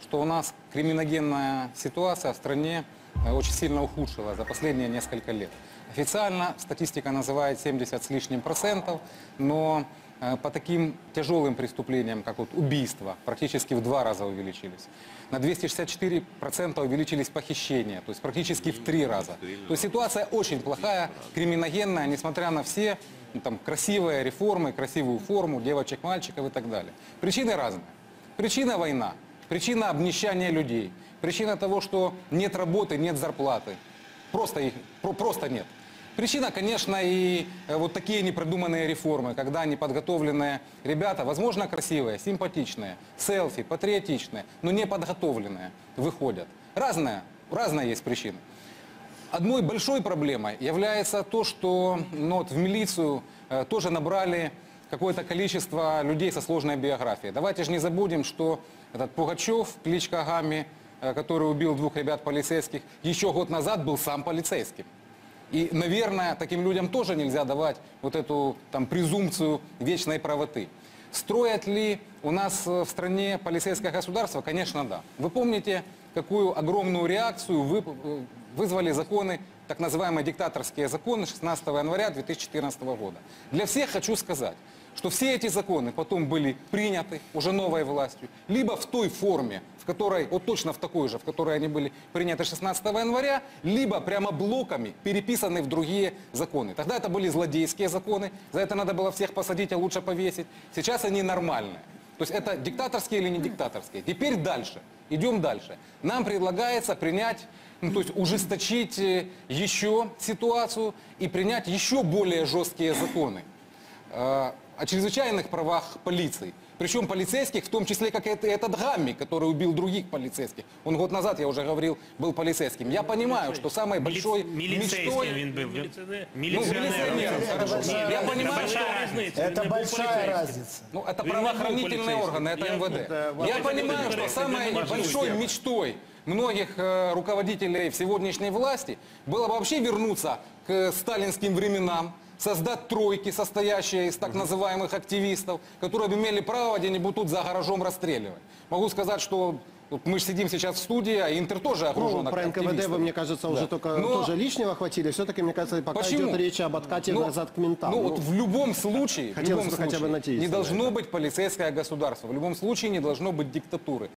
что у нас криминогенная ситуация в стране очень сильно ухудшилась за последние несколько лет. Официально статистика называет 70 с лишним процентов, но по таким тяжелым преступлениям, как вот убийства, практически в 2 раза увеличились. На 264% увеличились похищения, то есть практически в 3 раза. То есть ситуация очень плохая, криминогенная, несмотря на все там, красивые реформы, красивую форму девочек, мальчиков и так далее. Причины разные. Причина война, причина обнищания людей, причина того, что нет работы, нет зарплаты. Просто нет. Причина, конечно, и вот такие непродуманные реформы, когда неподготовленные ребята, возможно, красивые, симпатичные, селфи, патриотичные, но не подготовленные, выходят. Разная есть причина. Одной большой проблемой является то, что вот, в милицию тоже набрали какое-то количество людей со сложной биографией. Давайте же не забудем, что этот Пугачев, кличка Гамми, который убил 2 ребят полицейских, еще год назад был сам полицейским. И, наверное, таким людям тоже нельзя давать вот эту там, презумпцию вечной правоты. Строят ли у нас в стране полицейское государство? Конечно, да. Вы помните, какую огромную реакцию вызвали законы, так называемые диктаторские законы 16 января 2014 года. Для всех хочу сказать, что все эти законы потом были приняты уже новой властью, либо в той форме, в которой, вот точно в такой же, в которой они были приняты 16 января, либо прямо блоками переписаны в другие законы. Тогда это были злодейские законы, за это надо было всех посадить, а лучше повесить. Сейчас они нормальные. То есть это диктаторские или не диктаторские. Теперь дальше, идем дальше. Нам предлагается принять, то есть ужесточить еще ситуацию и принять еще более жесткие законы о чрезвычайных правах полиции. Причем полицейских, в том числе, как этот Гамми, который убил других полицейских. Он год назад, я уже говорил, был полицейским. Я понимаю, что самой большой мечтой... Милиционером, хорошо. Я понимаю, что... Это большая разница. Ну, это правоохранительные органы, это МВД. Я понимаю, что самой большой мечтой многих руководителей в сегодняшней власти было бы вообще вернуться к сталинским временам, создать тройки, состоящие из так называемых активистов, которые бы имели право где-нибудь тут за гаражом расстреливать. Могу сказать, что мы же сидим сейчас в студии, а Интер тоже окружен про НКВД вы, мне кажется, уже только тоже лишнего хватили. Все-таки, мне кажется, пока идет речь об откате назад к ментам. Ну, вот в любом случае, хотя бы не должно быть полицейское государство, в любом случае не должно быть диктатуры.